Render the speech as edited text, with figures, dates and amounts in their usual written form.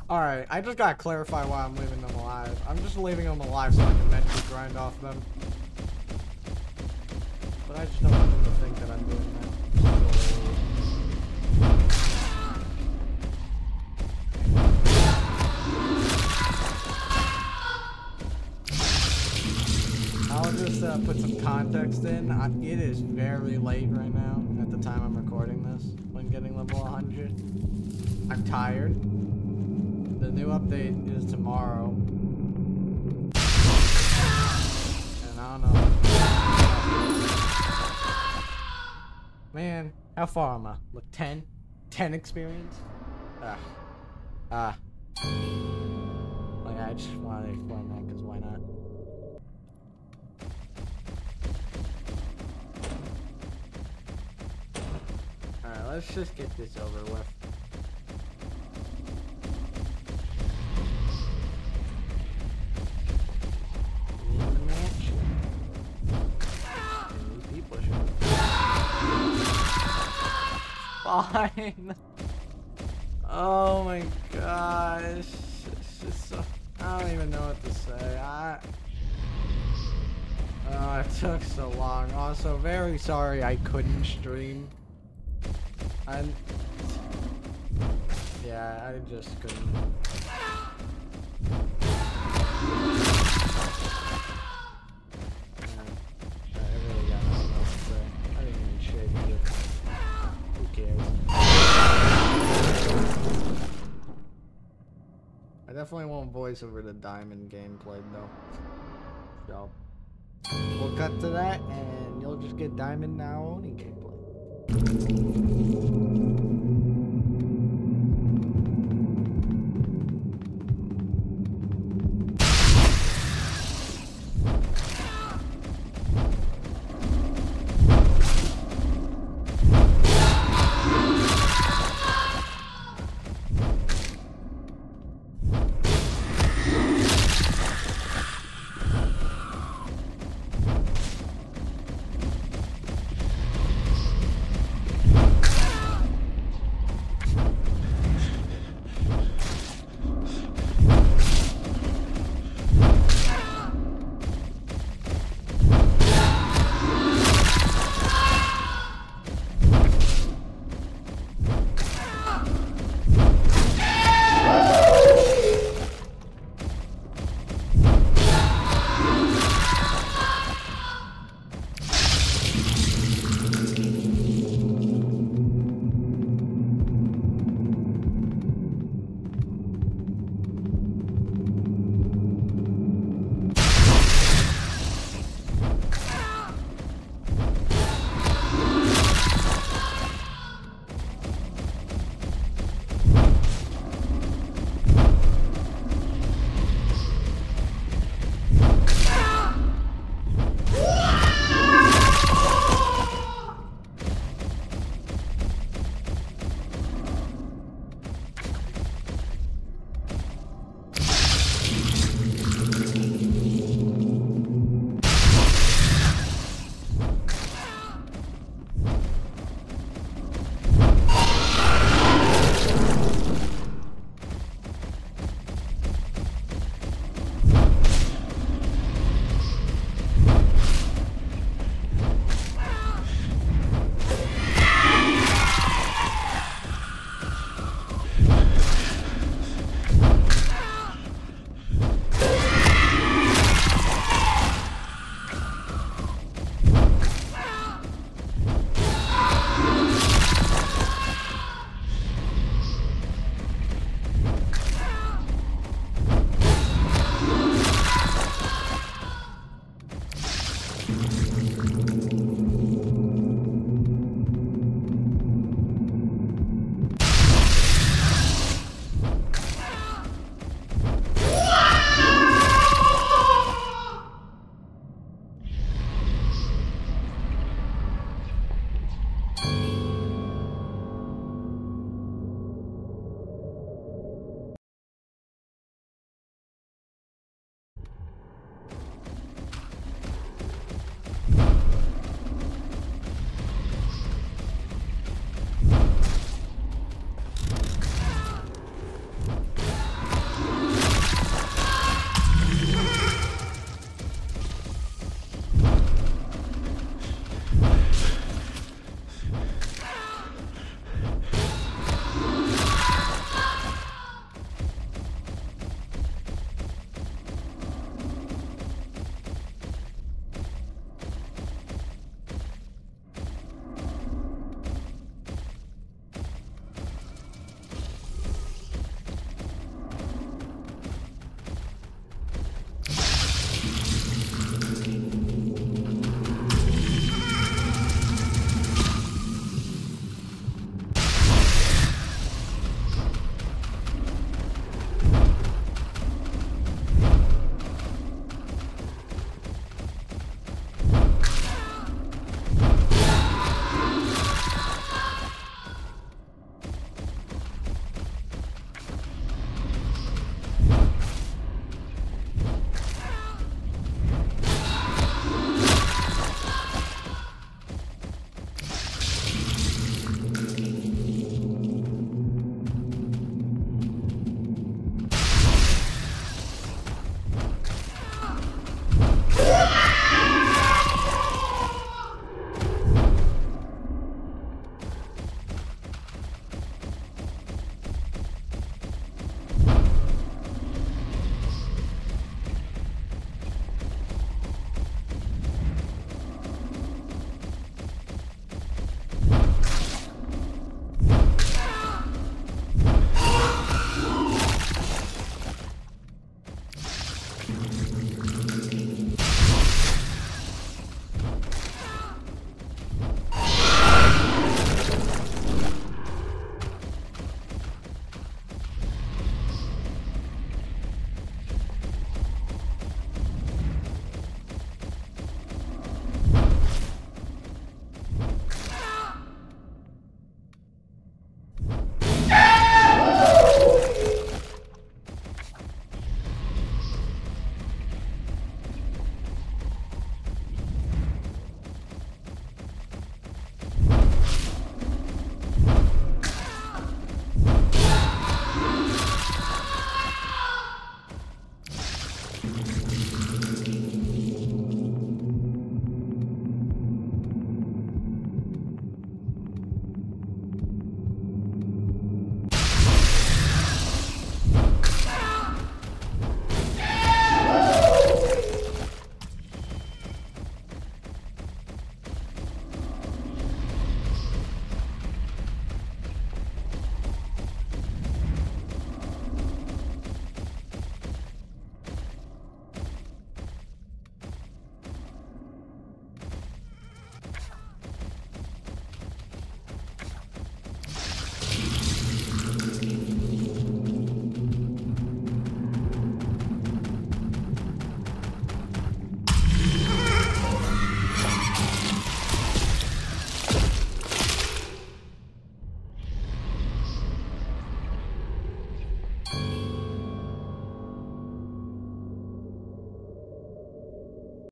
Alright, I just gotta clarify why I'm leaving them alive. I'm just leaving them alive so I can mentally grind off them. But I just don't want them to think that I'm doing that. I'll just put some context in. It is very late right now at the time I'm recording this when getting level 100. I'm tired. The new update is tomorrow. And I don't know. Man, how far am I? Look, 10? 10 experience? Like, I just wanted to explain that because why not? Alright, let's just get this over with. Fine. Oh my gosh. It's just so, I don't even know what to say. Oh, it took so long. Also, very sorry I couldn't stream. Yeah, I just couldn't. I definitely won't voice over the diamond gameplay though. So we'll cut to that and you'll just get diamond AoOni gameplay.